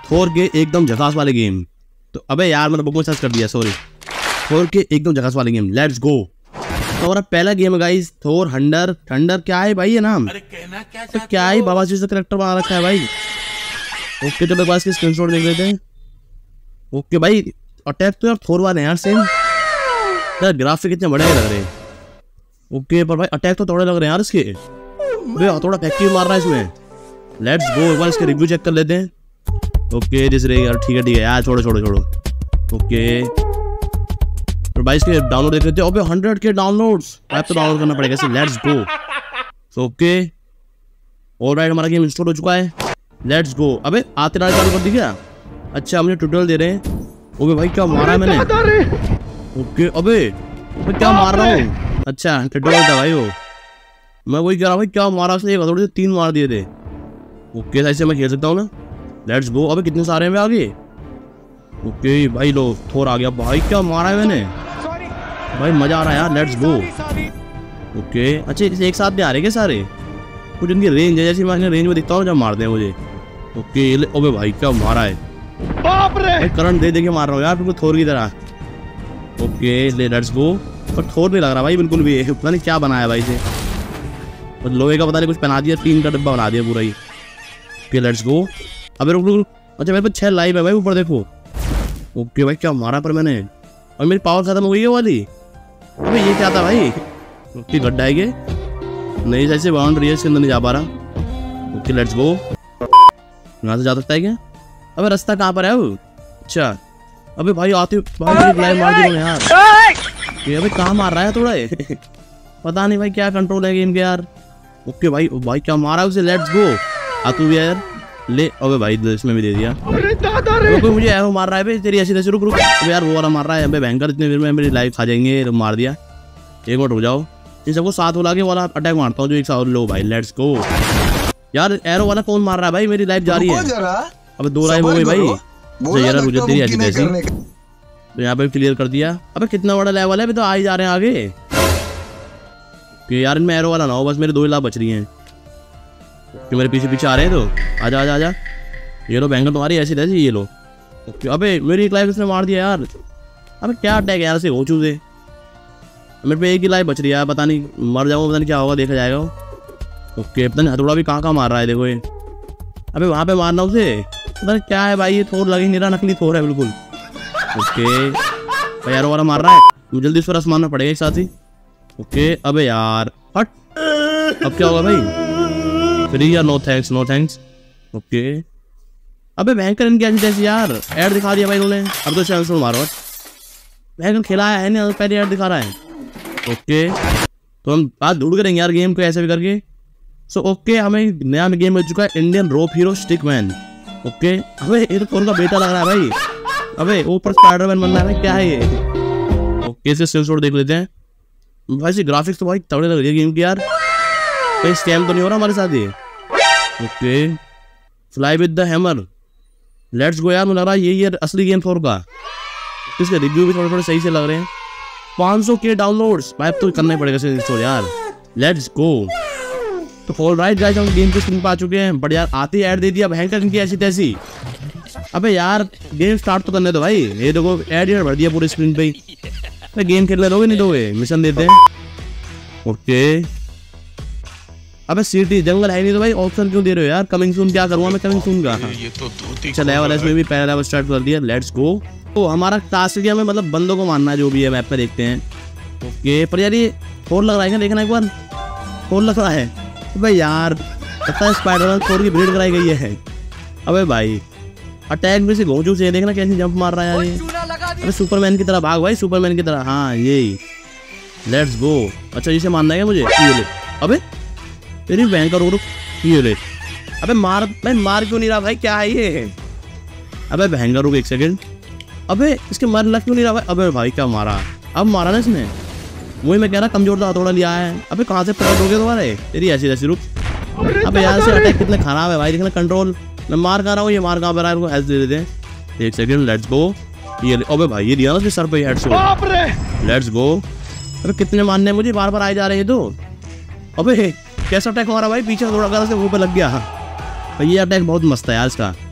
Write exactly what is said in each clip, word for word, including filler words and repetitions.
थोर के एकदम झकास वाले गेम। तो अबे यार मैंने बुक में सर्च कर दिया, सॉरी। थोर के एकदम झकास वाले गेम, लेट्स गो। तो हमारा पहला गेम है गाइस, थोर हंडर थंडर। क्या है भाई ये नाम? अरे कहना क्या तो क्या है, बाबा जी से करेक्टर बना रखा है भाई। ओके तो मेरे पास की स्क्रीनशॉट देख लेते हैं। ओके भाई अटैक तो यार थोर वाले यार सेम यार, ग्राफिक इतने बड़े लग रहे हैं। ओके पर भाई अटैक तो थोड़े लग रहे हैं यार इसके, थोड़ा फैक्ट्री मार रहा है इसमें। लेट्स गो, एक बार इसके रिव्यू चेक कर लेते हैं। ओके दिस रे यार, ठीक है ठीक है यार, छोड़ो छोड़ो छोड़ो। ओके तो भाई इसके डाउनलोड देख लेते हैं। ओके हंड्रेड के डाउनलोड्स, ऐप तो डाउनलोड करना पड़ेगा इसे। Let's go. So okay alright, हमारा गेम इंस्टॉल हो चुका है। Let's go. अबे आते ना चालू कर दी क्या? अच्छा मुझे ट्यूटोरियल दे रहे हैं। ओके भाई क्या मारा है मैंने? ओके अबे मैं क्या मार रहा हूँ? अच्छा ट्यूटोरियल था भाई वो, मैं वही कह रहा हूँ भाई क्या मारा उसने, एक हथौड़े से तीन मार दिए थे। ओके ऐसे मैं खेल सकता हूँ ना। Let's go. अबे कितने सारे हैं आगे। ओके भाई लो थोर आ गया भाई, क्या मारा है मैंने भाई, मजा आ रहा है यार। Let's go. ओके अच्छा एक साथ में आ रहे क्या सारे? कुछ इनकी रेंज है, जैसे मैं रेंज में दिखता हूँ जब मारते हैं मुझे। ओके ओबे भाई क्या मारा है, बाप रे करंट दे दे के मार रहा हूँ यार बिल्कुल थोर की तरह। ओके ले लेट्स गो। पर थोर नहीं लग रहा भाई बिल्कुल भी, पता नहीं क्या बनाया भाई से, और लोहे का पता नहीं कुछ पहना दिया, टीन का डब्बा बना दिया पूरा ही। Okay let's go. अबे रुक रुक, अच्छा मेरे पास छह लाइव है भाई ऊपर देखो। ओके भाई क्या मारा पर मैंने, और मेरी पावर खत्म हो गई है वाली। अबे ये क्या था भाई? ओके गड्ढा है ये, नहीं जैसे बाउंड्री है इसके अंदर नहीं जा पा रहा। Okay let's go. यहाँ से जा सकता है क्या? अबे रास्ता कहाँ पर है वो? अच्छा अबे भाई आते भाई लाइव मार दी यार। ये अबे कहाँ मार रहा है थोड़ा है पता नहीं भाई क्या कंट्रोल है गेम के यार। ओके भाई भाई क्या मारा उसे। Let's go. आ तू भी यार ले। अबे भाई इसमें भी दे दिया। कोई मुझे एरो मार रहा है भाई, तेरी ऐसी तैसी। रुक रुक यार वो वाला मार रहा है। अबे भयंकर, इतने देर में मेरी लाइफ खा जाएंगे। मार दिया। एक मिनट रुक जाओ, इन सबको साथ बुला के वाला अटैक मारता हूँ जो एक साथ। लो भाई लेट्स गो। यार एरो वाला कौन मार रहा है भाई? मेरी लाइफ जा रही है। अबे दो लाइफ हो गई भाई। जरा रुक तेरी ऐसी तैसी। तो यहाँ पे क्लियर कर दिया। अबे कितना बड़ा लेवल है, अभी तो आ ही जा रहे हैं आगे। कि यार इनमें एरो वाला ना हो, बस मेरे दो ही लाभ बच रही हैं कि मेरे पीछे पीछे आ रहे हैं। तो आजा आजा आजा। ये लो बैंगल तुम्हारी ऐसी तैसी, ये लो। ओके अबे मेरी एक लाइफ इसने मार दिया यार। अबे क्या अटैक यार से हो चूजे। मेरे पे एक ही लाइफ बच रही है, पता नहीं मर जाऊंगा, पता नहीं क्या होगा, देखा जाएगा। ओके पता नहीं हथौड़ा भी कहाँ कहाँ मार रहा है देखो ये। अबे वहाँ पे मारना उसे, पता नहीं क्या है भाई, ये थोर लगे नहीं रहा, नकली थोर है बिल्कुल। ओके भाई एरो वाला मार रहा है, मुझे जल्दी इस पर मारना पड़ेगा एक साथ ही। ओके अबे यार हट, अब क्या होगा भाई? फ्री या no thanks? No thanks. Okay अबे भयंकर इनकी ऐसी जैसी यार ऐड दिखा दिया भाई इन्होंने। अब तो चैनल से मारो, भयंकर खिलाया है नहीं, पहले ऐड दिखा रहा है। ओके तो हम आज ढूंढ करेंगे यार गेम को ऐसे भी करके। सो ओके हमें नया गेम मिल चुका है, Indian rope hero stickman. Okay अबे ये तो कौन का बेटा लग रहा है भाई। अबे ऊपर स्पाइडरमैन बन रहा है, क्या है ये? ओके इसे स्क्रीनशॉट देख लेते हैं। वैसे ग्राफिक्स तो भाई तगड़े लग रही है गेम की यार, कहीं स्कैम तो नहीं हो रहा हमारे साथ ये। Okay fly with the hammer, let's go. यार मुझे लग रहा है ये ये असली गेम थोर का। इसके रिव्यू भी थोड़े थोड़े सही से लग रहे हैं। पाँच सौ के डाउनलोड्स भाई, तो करना ही पड़ेगा इसे यार। Let's go. तो ऑल राइट गाइस, हम गेम की स्क्रीन पर आ चुके हैं। बट यार आते ही ऐड दे दिया भयंकर इनकी ऐसी तैसी। अबे यार गेम स्टार्ट तो करने दो भाई, ये देखो ऐड यार भर दिया पूरी स्क्रीन पे ही। मैं गेम खेलने दोगे नहीं दोगे? मिशन देते हैं। ओके अबे सिटी जंगल है नहीं तो भाई ऑप्शन क्यों दे रहे हो यार? कमिंग सून क्या करूँगा मैं कमिंग सून का? चला वाला इसमें भी पहला लेवल स्टार्ट कर दिया। Let's go. तो हमारा टास्क क्या, हमें मतलब बंदों को मारना है जो भी है, मैप पे देखते हैं। ओके पर यार ये फोर लग रहा है क्या? देखना एक बार, फोर लग रहा है तो भाई यार पता है स्पाइडरमैन फोर की ब्रीड कराई गई है। अबे भाई अटैक में से घोंचू से देखना कैसे जंप मार रहा है यार ये। अबे सुपरमैन की तरह भाग भाई, सुपरमैन की तरह। हाँ यही लेट्स गो। अच्छा इसे मारना है मुझे? ये ले। अबे तेरी बैंक करो रुक, ये ले। अबे मार भाई, मार क्यों नहीं रहा भाई, क्या है ये? अबे भयंकर रुक एक सेकंड। अबे इसके मर लग क्यों नहीं रहा भाई? अबे भाई क्या मारा, अब मारा ना इसने। वही मैं कह रहा कमजोर था, थोड़ा लिया है। अबे कहाँ से पकड़ दोगे तुम्हारे? तेरी ऐसी ऐसी रुक। अबे यार से अटैक कितने खराब है भाई, देखना कंट्रोल। मैं मार कहाँ रहा हूँ, ये मार कहाँ पर रहा है, इनको ऐसे दे देते हैं। एक सेकंड लेट्स गो। ये अबे भाई ये दिया ना उसके सर पे हेडशॉट। Let's go. अबे कितने मारने मुझे, बार बार आए जा रहे हैं तो। अबे कैसा अटैक मारा भाई, पीछे थोड़ा कर से मुंह पे लग गया। भाई ये अटैक बहुत मस्त है यार इसका।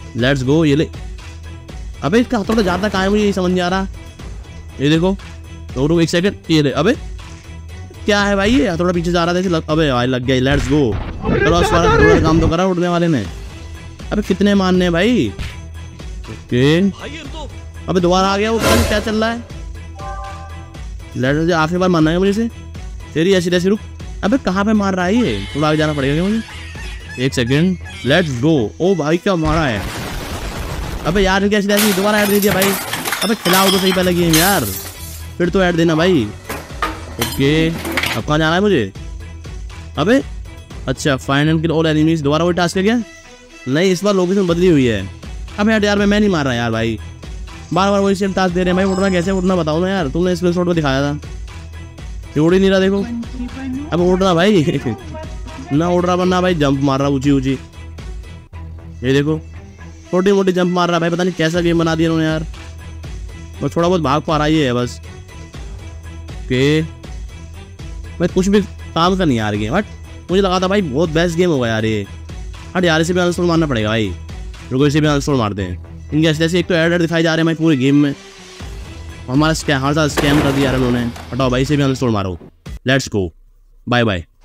Let's go. ये ले, अबे इसका हथौड़ा जाता कहाँ है मुझे ये समझ नहीं आ रहा। ये देखो, तो रुक एक सेकंड, ये ले, अबे क्या है भाई, ये हथौड़ा पीछे जा रहा था, लग, अबे भाई लग गया। Let's go. चलो थोड़ा काम तो करा उड़ने वाले ने। अबे कितने मारने हैं भाई। ओके, अबे दोबारा आ गया वो, पता नहीं क्या चल रहा है। लेट्स, आखिरी बार मारना है मुझे से, तेरी ऐसी तैसी। रुक, अबे कहाँ पे मार रहा है ये, थोड़ा आगे जाना पड़ेगा क्या मुझे। एक सेकंड, लेट्स गो। ओ भाई क्या मारा है। अबे यार कैसी तैसी दोबारा ऐड दे दिया भाई। अबे खिलाओ तो सही पहले गेम यार, फिर तो ऐड देना भाई। ओके, अब कहाँ जाना है मुझे। अबे अच्छा, find and kill all enemies, दोबारा वही टास्क है क्या। नहीं, इस बार लोकेशन बदली हुई है। अब यार यार मैं मैं नहीं मार रहा यार भाई, बार बार वही सेम टास्क दे रहे हैं भाई। उड़ना कैसे, उड़ना बताओ ना यार, तुमने स्क्रीन शॉट में दिखाया था, ये उड़ ही नहीं रहा देखो। अब उड़ रहा भाई ना उड़ रहा, वरना भाई जंप मार रहा ऊंची ऊंची। ये देखो छोटी मोटी जंप मार रहा भाई, पता नहीं कैसा गेम बना दिया उन्होंने यार। बस थोड़ा बहुत भाग पा रहा ही है बस। ओके भाई, कुछ भी काम का नहीं यार गेम। बट मुझे लगा था भाई बहुत बेस्ट गेम होगा यार ये। हट यार, इसे भी अनस्टॉल मारना पड़ेगा भाई। रुको, इसे भी अनस्टॉल मारते हैं। इनके ऐसे जैसे एक तो एड दिखाई जा रहे हैं भाई पूरे गेम में, हमारा स्कैम हर साथ स्कैम कर दिया यार उन्होंने। हटाओ भाई, इसे भी अनस्टॉल मारो। Let's go, bye bye.